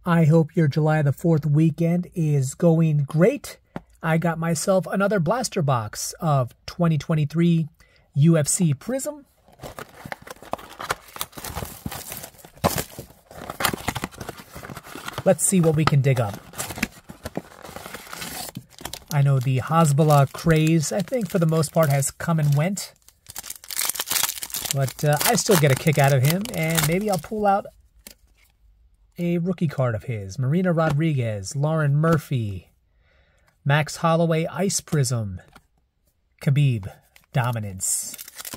I hope your July the 4th weekend is going great. I got myself another blaster box of 2023 UFC Prizm. Let's see what we can dig up. I know the Hasbulla craze, I think for the most part, has come and went. But I still get a kick out of him, and maybe I'll pull out a rookie card of his. Marina Rodriguez, Lauren Murphy, Max Holloway Ice Prizm, Khabib Dominance.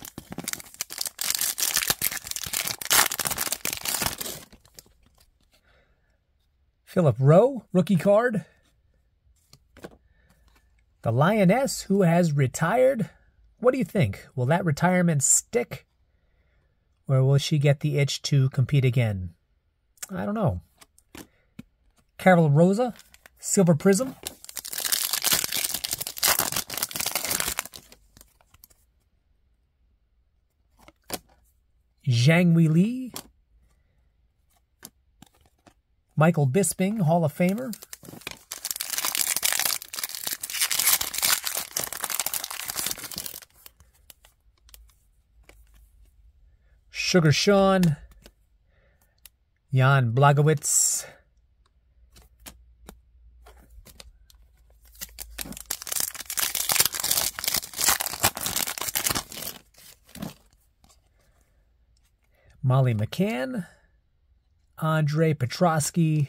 Philip Rowe, rookie card. The Lioness, who has retired. What do you think? Will that retirement stick? Or will she get the itch to compete again? I don't know. Carol Rosa, Silver Prizm. Zhang Weili. Michael Bisping, Hall of Famer. Sugar Sean, Jan Blachowicz, Molly McCann, Andre Petrosky,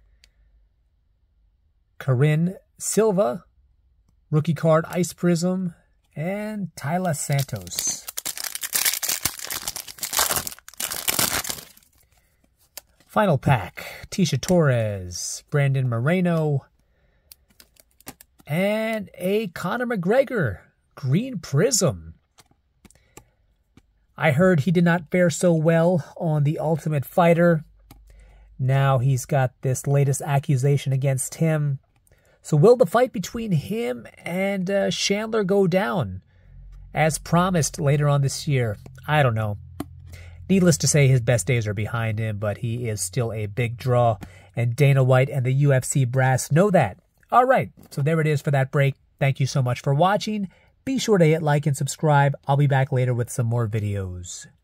Corinne Silva, rookie card Ice Prizm, and Tyler Santos. Final pack, Tisha Torres, Brandon Moreno, and a Conor McGregor Green Prizm. I heard he did not fare so well on The Ultimate Fighter. Now he's got this latest accusation against him. So will the fight between him and Chandler go down as promised later on this year? I don't know. Needless to say, his best days are behind him, but he is still a big draw, and Dana White and the UFC brass know that. All right, so there it is for that break. Thank you so much for watching. Be sure to hit like and subscribe. I'll be back later with some more videos.